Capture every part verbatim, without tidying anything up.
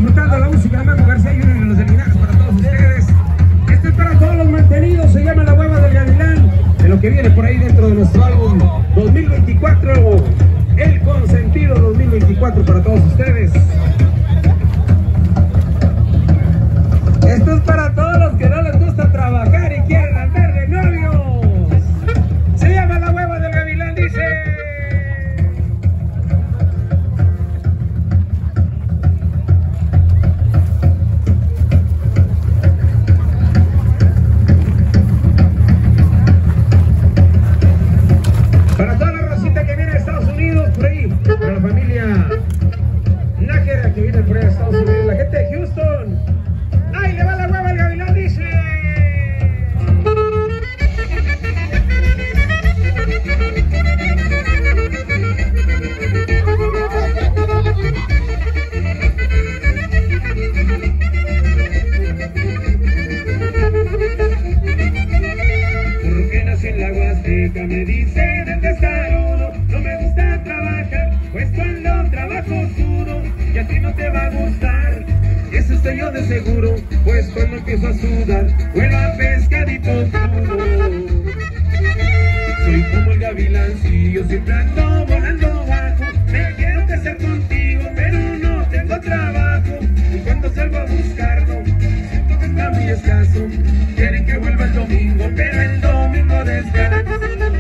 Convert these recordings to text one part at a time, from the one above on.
disfrutando la música de Memo García y uno de los Delinares para todos ustedes. Esto es para todos los mantenidos, se llama La Hueva del Gavilán, de lo que viene por ahí dentro de nuestro álbum dos mil veinticuatro, El Consentido dos mil veinticuatro para todos ustedes. Esto es para todos los que no les gusta trabajar y quieren andar de novios. Se llama La Hueva del Gavilán, dice. Para toda la racita que viene de Estados Unidos, por ahí, para la familia Nájera que viene por ahí de Estados Unidos, la gente de Houston. ¡Ay, le va la hueva al Gavilán, dice! Porque nací en la Huasteca, me dice del testarudo. No me gusta trabajar, pues cuando trabajo sudo, y a ti no te va a gustar. Eso estoy yo de seguro, pues cuando empiezo a sudar, vuelo a pescadito crudo. Soy como el gavilancillo, siempre ando volando bajo. Me quiero casar contigo, pero no tengo trabajo. Y cuando salgo a buscarlo, siento que está muy escaso. Quieren que vuelva el domingo, pero el domingo descanso.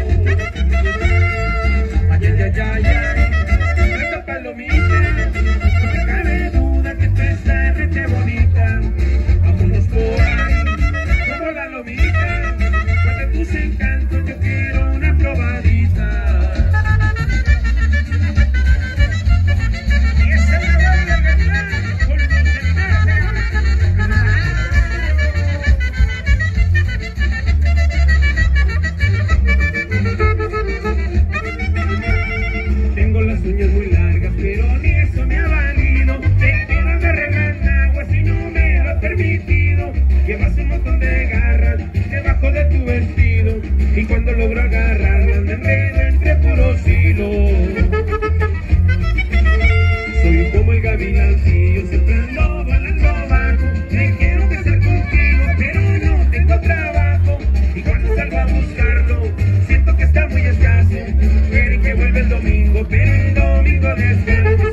Ay, ay, ay, ay, ay, esta palomita, no me cabe duda que tú estás rete bonita. Vámonos por ahí, como la lomita, cuando tus encantos yo quiero una probadita. Y esa es la hueva del Gavilán, con los Tengo las uñas muy largas, pero ni eso me ha valido. Te quiero andar regando agua si no me lo has permitido. Llevas un montón de garras debajo de tu vestido, y cuando logro agarrarlas me enredo entre puros hilos. Soy como el gavilancillo, siempre ando volando bajo. Me quiero casar contigo, pero no tengo trabajo. Y cuando salgo a buscarlo, siento que está muy escaso. Quieren que vuelva el domingo, pero el domingo descanso.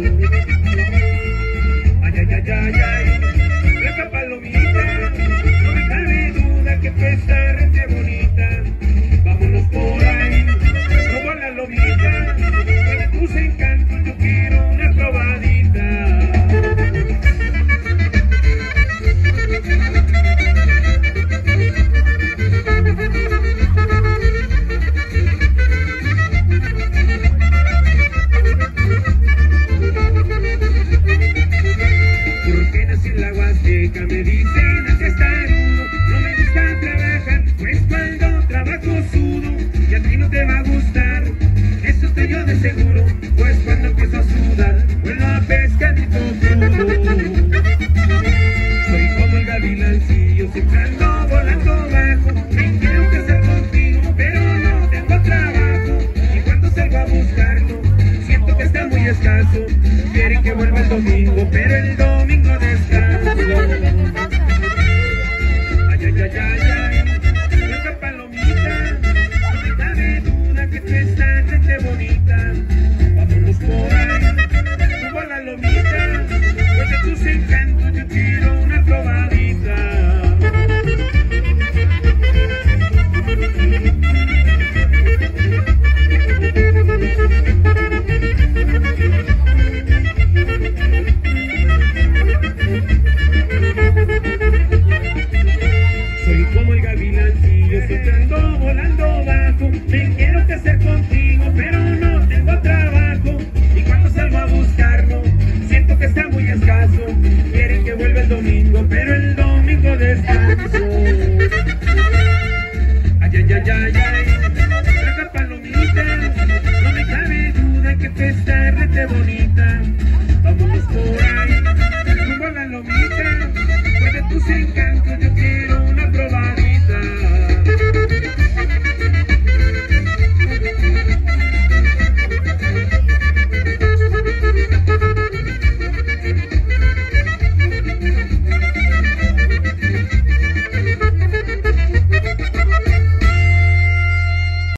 Ay, ay, ay, ay, ay, blanca palomita, no me cabe duda que tú estás rete bonita. Vámonos por ahí, como la lomita, con tus encantos yo quiero una probadita. Porque nací en la Huasteca, me dicen el testarudo. No me gusta trabajar, pues cuando trabajo sudo, y a ti no te va a gustar. Eso estoy yo de seguro, pues cuando empiezo a sudar, vuelo a pescadito crudo. Soy como el gavilancillo, siempre ando volando bajo. Me quiero casar contigo, pero no tengo trabajo. Y cuando salgo a buscarlo, siento que está muy escaso. Quieren que vuelva el domingo, pero el domingo descanso. Ay, ay, ay, ay, ay, blanca palomita, no me cabe duda que tú estás rete bonita. Vámonos por ahí, como la lomita, pues de tus encantos yo quiero una probadita. Soy como el gavilancillo, siempre ando volando bajo. Me quiero casar contigo, pero no tengo trabajo. Y cuando salgo a buscarlo, siento que está muy escaso.